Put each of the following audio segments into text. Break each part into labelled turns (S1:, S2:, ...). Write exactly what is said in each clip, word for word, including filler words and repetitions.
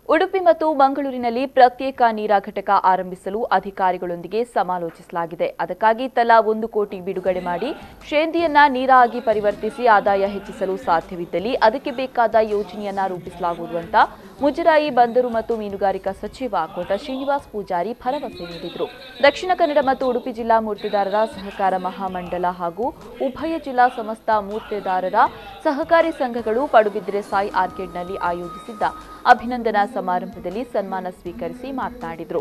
S1: ಉಡುಪಿ ಮತ್ತು ಮಂಗಳೂರಿನಲ್ಲಿ ಪ್ರತ್ಯೇಕ ನೀರಾ ಘಟಕ ಆರಂಭಿಸಲು ಅಧಿಕಾರಿಗಳೊಂದಿಗೆ ಸಮಾಲೋಚಿಸಲಾಗಿದೆ. ಅದಕ್ಕಾಗಿ ತಲಾ ಒಂದು ಕೋಟಿ ಬಿಡುಗಡೆ ಮಾಡಿ ಶೇಂದಿಯನ್ನ ನೀರಾಗಿ ಪರಿವರ್ತಿಸಿ ಆದಾಯ ಹೆಚ್ಚಿಸಲು ಸಾಧ್ಯವಿದ್ದಲ್ಲಿ ಅದಕ್ಕೆ ಬೇಕಾದ ಯೋಜನೆಯನ್ನ ರೂಪಿಸಲಾಗುವುದು ಅಂತ ಮುಜರಾಯಿ, ಬಂದರು ಮತ್ತು ಮೀನುಗಾರಿಕಾ ಸಚಿವ ಕೋಟ ಶ್ರೀನಿವಾಸ್ ಪೂಜಾರಿ ಭರವಸೆ ನೀಡಿದರು. ದಕ್ಷಿಣ ಕನ್ನಡ ಮತ್ತು ಉಡುಪಿ ಜಿಲ್ಲಾ ಮೂರ್ತಿದಾರರ ಸಹಕಾರ ಮಹಾಮಂಡಲ ಹಾಗೂ ಉಭಯ ಜಿಲ್ಲಾ ಸಮಸ್ತ ಮೂರ್ತಿದಾರರ ಸಹಕಾರಿ ಸಂಘಗಳು ಪಡುಬಿದ್ರೆ ಸಾಯಿ ಆರ್ಕಿಡ್ನಲ್ಲಿ ಆಯೋಜಿಸಿದ್ದ ಅಭಿನಂದನಾ ಸಮಾರಂಭದಲ್ಲಿ ಸನ್ಮಾನ ಸ್ವೀಕರಿಸಿ ಮಾತನಾಡಿದರು.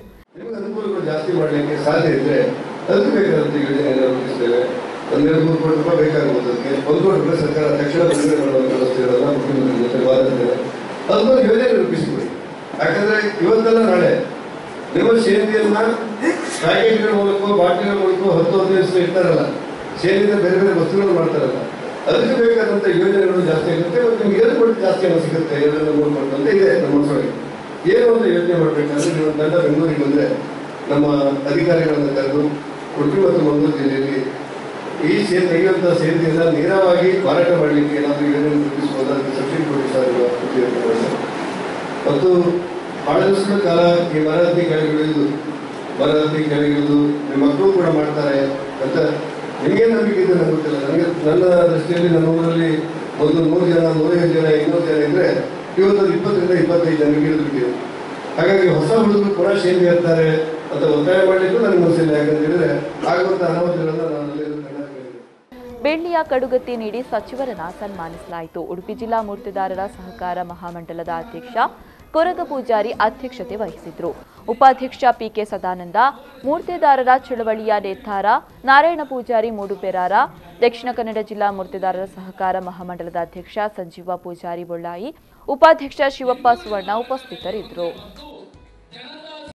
S2: ಅದೊಂದು ಯೋಜನೆ ರೂಪಿಸಿಕೊಡಿ. ಯಾಕಂದ್ರೆ ಇವತ್ತೆಲ್ಲ ನಾಳೆ ನೀವು ಶೇಂದಿಯನ್ನ ಪ್ಯಾಕೆಟ್ಗಳ ಮೂಲಕ, ಬಾಟಲಿಗಳ ಮೂಲಕ ಹತ್ತು ಹದಿನೈದು ದಿವಸ ಇರ್ತಾರಲ್ಲ, ಶೇಂದಿಯಿಂದ ಬೇರೆ ಬೇರೆ ವಸ್ತುಗಳು ಮಾಡ್ತಾರಲ್ಲ, ಅದಕ್ಕೆ ಬೇಕಾದಂಥ ಯೋಜನೆಗಳು ಜಾಸ್ತಿ ಆಗುತ್ತೆ. ಮತ್ತು ನಿಮ್ಗೆ ಏನು ಕೊಟ್ಟು ಜಾಸ್ತಿ ಹಣ ಸಿಗುತ್ತೆ, ಎರಡರಿಂದ ಮೂರು ಕೊಟ್ಟು ಅಂತ ಇದೆ ನಮ್ಮ ಮನಸ್ಸೊಳಗೆ. ಏನು ಒಂದು ಯೋಜನೆ ಮಾಡಬೇಕಂದ್ರೆ ನೀವು ತಂಡ ಬೆಂಗಳೂರಿಗೆ ಬಂದರೆ ನಮ್ಮ ಅಧಿಕಾರಿಗಳನ್ನು ಕರೆದು ಉಡುಪಿ ಮತ್ತು ಮಂಗಳೂರು ಜಿಲ್ಲೆಯಲ್ಲಿ ಈ ಸೇರಿ ತೆಗೆಯುವಂಥ ಸೇರಿದಿಂದ ನೇರವಾಗಿ ಮಾರಾಟ ಮಾಡಲಿಕ್ಕೆ ಏನಾದರೂ ಯೋಜನೆ ರೂಪಿಸಬಹುದು, ಅದಕ್ಕೆ ಸಬ್ಸಿಡಿ ಕೊಡಿಸಲು ಮತ್ತು ಬಹಳ ದಿವಸಗಳ ಕಾಲ ಈ ಮರಹತ್ತಿ ಕೆಳಗಿಳಿಯುವುದು ಮರಹತ್ತಿ ಕೆಳಗಿಳಿದು ನಿಮ್ಮ ಮಕ್ಕಳು ಕೂಡ ಮಾಡ್ತಾರೆ ಅಂತ ನಿಮಗೆ ನಂಬಿಕೆ ಇದೆ ನನಗೆ ಗೊತ್ತಿಲ್ಲ. ನನಗೆ ನನ್ನ ದೃಷ್ಟಿಯಲ್ಲಿ ನನ್ನ ಊರಲ್ಲಿ ಒಂದು ನೂರು ಜನ, ನೂರೈದು ಜನ, ಇನ್ನೂರು ಜನ ಇದ್ದರೆ ಇವತ್ತು ಇಪ್ಪತ್ತರಿಂದ ಇಪ್ಪತ್ತೈದು ಜನರಿಗೆ ಇಳಿದ್ಬಿಟ್ಟಿದೆ. ಹಾಗಾಗಿ ಹೊಸ ಹುಡುಗರು ಕೂಡ ಶೇಂದಿ ಇರ್ತಾರೆ ಅಂತ ಒತ್ತಾಯ ಮಾಡಲಿಕ್ಕೂ ನನಗೆ ಮನಸ್ಸಿಲ್ಲ. ಯಾಕಂತ ಹೇಳಿದ್ರೆ ಆಗುವಂಥ ಅನಾಹುತಗಳನ್ನು ನಾನು
S1: ಬೆಳ್ಳಿಯ ಕಡುಗತ್ತಿ ನೀಡಿ ಸಚಿವರನ್ನ ಸನ್ಮಾನಿಸಲಾಯಿತು. ಉಡುಪಿ ಜಿಲ್ಲಾ ಮೂರ್ತಿದಾರರ ಸಹಕಾರ ಮಹಾಮಂಡಲದ ಅಧ್ಯಕ್ಷ ಕೊರಗ ಪೂಜಾರಿ ಅಧ್ಯಕ್ಷತೆ ವಹಿಸಿದ್ರು. ಉಪಾಧ್ಯಕ್ಷ ಪಿಕೆ ಸದಾನಂದ, ಮೂರ್ತಿದಾರರ ಚಳವಳಿಯ ನೇತಾರ ನಾರಾಯಣ ಪೂಜಾರಿ ಮೂಡುಪೆರಾರ, ದಕ್ಷಿಣ ಕನ್ನಡ ಜಿಲ್ಲಾ ಮೂರ್ತಿದಾರರ ಸಹಕಾರ ಮಹಾಮಂಡಲದ ಅಧ್ಯಕ್ಷ ಸಂಜೀವ ಪೂಜಾರಿ ಬೊಳ್ಳಾಯಿ, ಉಪಾಧ್ಯಕ್ಷ ಶಿವಪ್ಪ ಸುವರ್ಣ ಉಪಸ್ಥಿತರಿದ್ದರು.